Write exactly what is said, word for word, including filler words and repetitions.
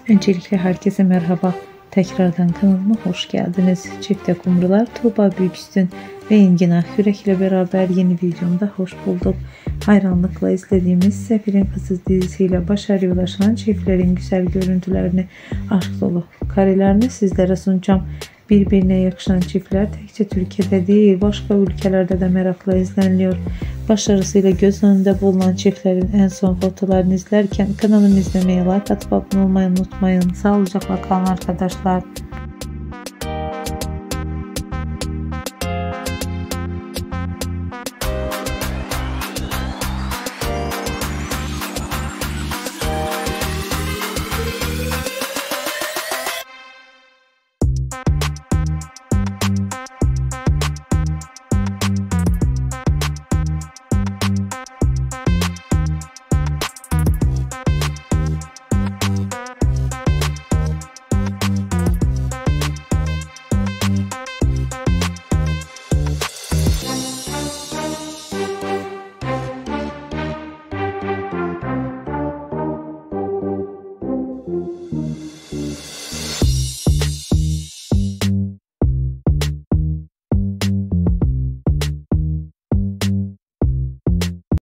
Öncelikle herkese merhaba. Tekrardan kanalıma hoş geldiniz. Çifte kumrular Tuğba Büyüküstün ve Engin Akyürek ile beraber yeni videomda hoş bulduk. Hayranlıkla izlediğimiz Sefir'in Kızı dizisiyle başarıya ulaşan çiftlerin güzel görüntülerini, aşk dolu karelerini sizlere sunacağım. Birbirine yakışan çiftler tekçe Türkiye'de değil başka ülkelerde de merakla izleniliyor. Başarısıyla göz önünde bulunan çiftlerin en son fotolarını izlerken kanalımı izlemeyi, like atıp abone olmayı unutmayın. Sağlıcakla kalın arkadaşlar.